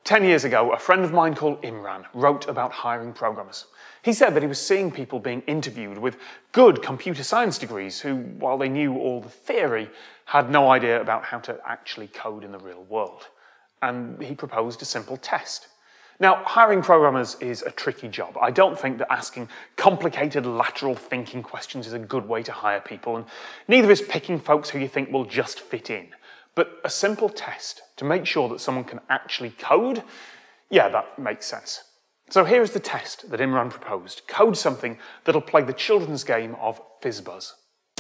10 years ago, a friend of mine called Imran wrote about hiring programmers. He said that he was seeing people being interviewed with good computer science degrees who, while they knew all the theory, had no idea about how to actually code in the real world. And he proposed a simple test. Now, hiring programmers is a tricky job. I don't think that asking complicated lateral thinking questions is a good way to hire people, and neither is picking folks who you think will just fit in. But a simple test to make sure that someone can actually code, yeah, that makes sense. So here is the test that Imran proposed. Code something that'll play the children's game of FizzBuzz.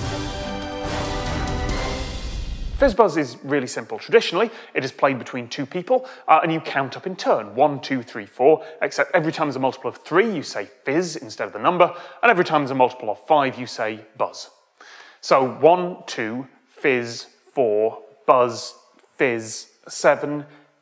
FizzBuzz is really simple. Traditionally, it is played between two people, and you count up in turn. 1, 2, 3, 4, except every time there's a multiple of 3, you say fizz instead of the number, and every time there's a multiple of 5, you say buzz. So 1, 2, fizz, 4, buzz, fizz, 7,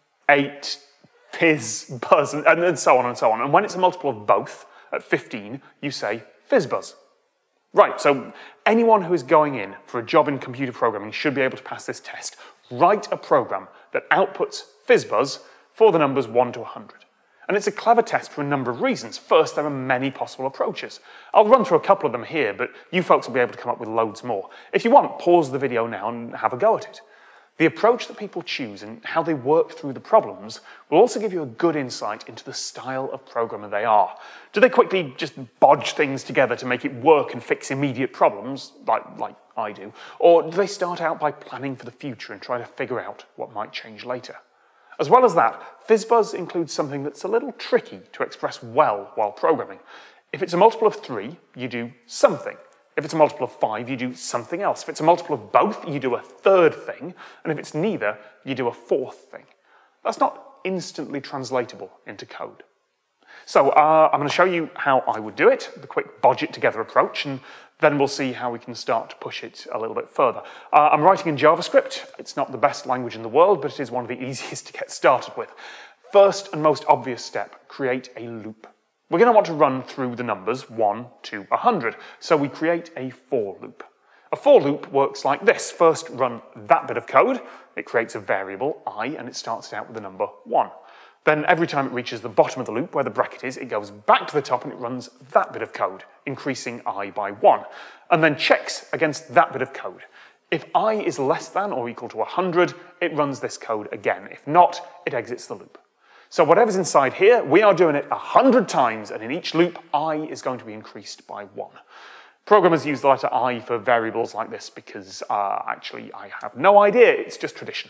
8, fizz, buzz, and so on and so on. And when it's a multiple of both, at 15, you say FizzBuzz. Right, so anyone who is going in for a job in computer programming should be able to pass this test. Write a program that outputs FizzBuzz for the numbers 1 to 100. And it's a clever test for a number of reasons. First, there are many possible approaches. I'll run through a couple of them here, but you folks will be able to come up with loads more. If you want, pause the video now and have a go at it. The approach that people choose and how they work through the problems will also give you a good insight into the style of programmer they are. Do they quickly just bodge things together to make it work and fix immediate problems, like I do? Or do they start out by planning for the future and try to figure out what might change later? As well as that, FizzBuzz includes something that's a little tricky to express well while programming. If it's a multiple of 3, you do something. If it's a multiple of 5, you do something else. If it's a multiple of both, you do a third thing. And if it's neither, you do a fourth thing. That's not instantly translatable into code. So I'm going to show you how I would do it, the quick bodge it together approach, and then we'll see how we can start to push it a little bit further. I'm writing in JavaScript. It's not the best language in the world, but it is one of the easiest to get started with. First and most obvious step, create a loop. We're going to want to run through the numbers 1 to 100, so we create a for loop. A for loop works like this. First, run that bit of code. It creates a variable, I, and it starts it out with the number 1. Then every time it reaches the bottom of the loop, where the bracket is, it goes back to the top and it runs that bit of code, increasing I by 1, and then checks against that bit of code. If I is less than or equal to 100, it runs this code again. If not, it exits the loop. So whatever's inside here, we are doing it 100 times, and in each loop, I is going to be increased by 1. Programmers use the letter I for variables like this because, actually, I have no idea. It's just tradition.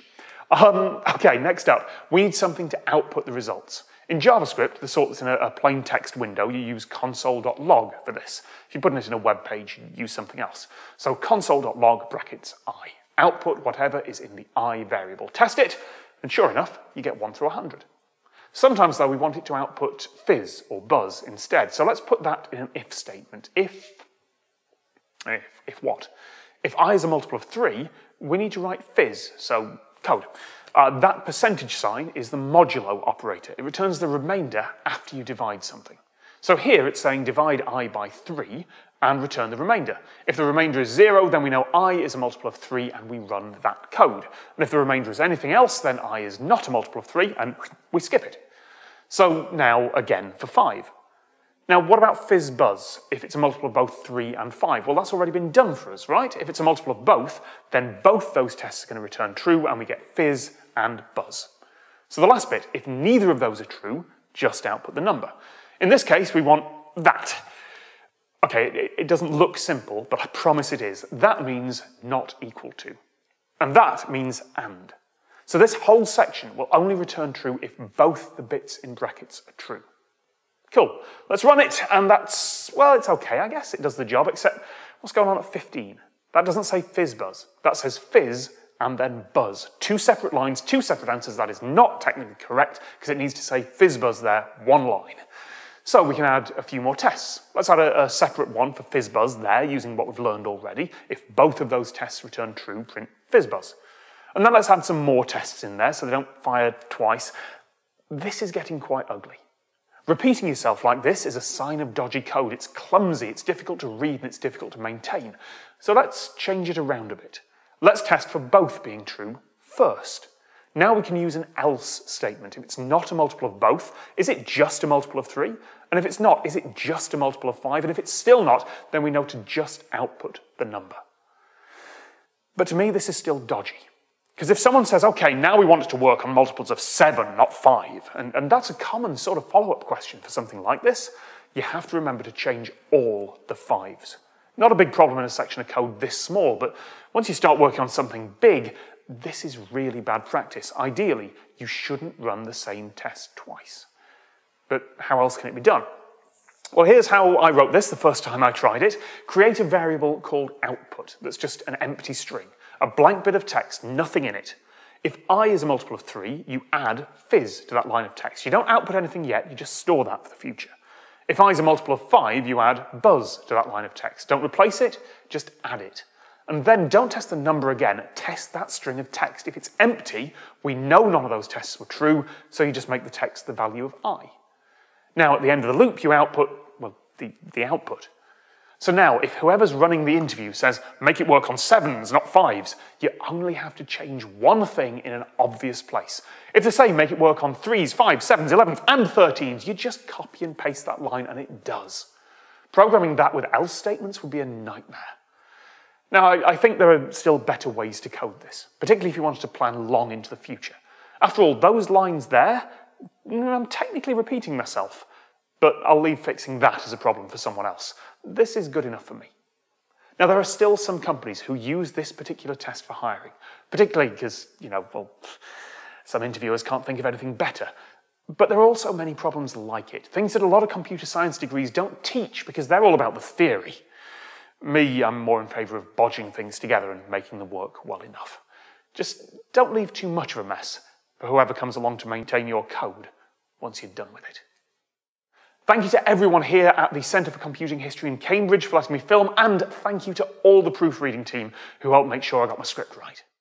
Okay, next up, we need something to output the results. In JavaScript, the sort that's in a plain text window, you use console.log for this. If you're putting it in a web page, you use something else. So console.log brackets I. Output whatever is in the I variable. Test it, and sure enough, you get 1 through 100. Sometimes, though, we want it to output fizz or buzz instead. So let's put that in an if statement. If what? If I is a multiple of 3, we need to write fizz, so code. That percentage sign is the modulo operator. It returns the remainder after you divide something. So here it's saying divide I by 3 and return the remainder. If the remainder is 0, then we know I is a multiple of 3 and we run that code. And if the remainder is anything else, then I is not a multiple of 3 and we skip it. So now again for 5. Now what about FizzBuzz if it's a multiple of both 3 and 5? Well, that's already been done for us, right? If it's a multiple of both, then both those tests are going to return true and we get fizz and buzz. So the last bit, if neither of those are true, just output the number. In this case, we want that. Okay, it doesn't look simple, but I promise it is. That means not equal to. And that means and. So this whole section will only return true if both the bits in brackets are true. Cool, let's run it, and that's, well, it's okay, I guess. It does the job, except what's going on at 15? That doesn't say FizzBuzz. That says fizz and then buzz. 2 separate lines, 2 separate answers. That is not technically correct, because it needs to say FizzBuzz there, 1 line. So we can add a few more tests. Let's add a separate one for FizzBuzz there, using what we've learned already. If both of those tests return true, print FizzBuzz. And then let's add some more tests in there so they don't fire twice. This is getting quite ugly. Repeating yourself like this is a sign of dodgy code. It's clumsy, it's difficult to read, and it's difficult to maintain. So let's change it around a bit. Let's test for both being true first. Now we can use an else statement. If it's not a multiple of both, is it just a multiple of 3? And if it's not, is it just a multiple of 5? And if it's still not, then we know to just output the number. But to me, this is still dodgy. Because if someone says, okay, now we want it to work on multiples of 7, not 5, and that's a common sort of follow-up question for something like this, you have to remember to change all the 5s. Not a big problem in a section of code this small, but once you start working on something big, this is really bad practice. Ideally, you shouldn't run the same test twice. But how else can it be done? Well, here's how I wrote this the first time I tried it. Create a variable called output that's just an empty string, a blank bit of text, nothing in it. If I is a multiple of 3, you add fizz to that line of text. You don't output anything yet, you just store that for the future. If I is a multiple of 5, you add buzz to that line of text. Don't replace it, just add it. And then don't test the number again, test that string of text. If it's empty, we know none of those tests were true, so you just make the text the value of I. Now, at the end of the loop, you output, well, the output. So now, if whoever's running the interview says, make it work on 7s, not 5s, you only have to change one thing in an obvious place. If they say, make it work on 3s, 5s, 7s, 11s, and 13s, you just copy and paste that line, and it does. Programming that with else statements would be a nightmare. Now, I think there are still better ways to code this, particularly if you wanted to plan long into the future. After all, those lines there, I'm technically repeating myself, but I'll leave fixing that as a problem for someone else. This is good enough for me. Now, there are still some companies who use this particular test for hiring, particularly because, some interviewers can't think of anything better. But there are also many problems like it, things that a lot of computer science degrees don't teach because they're all about the theory. Me, I'm more in favour of bodging things together and making them work well enough. Just don't leave too much of a mess for whoever comes along to maintain your code once you're done with it. Thank you to everyone here at the Centre for Computing History in Cambridge for letting me film, and thank you to all the proofreading team who helped make sure I got my script right.